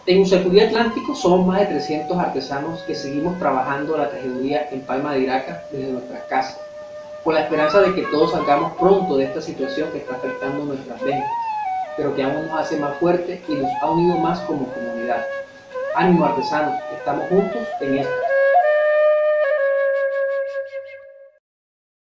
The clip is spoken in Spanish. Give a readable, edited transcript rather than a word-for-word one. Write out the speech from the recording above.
En Usacurí Atlántico somos más de 300 artesanos que seguimos trabajando la tejeduría en Palma de Iraca desde nuestras casas, con la esperanza de que todos salgamos pronto de esta situación que está afectando nuestras ventas, pero que aún nos hace más fuertes y nos ha unido más como comunidad. Ánimo artesanos, estamos juntos en esto.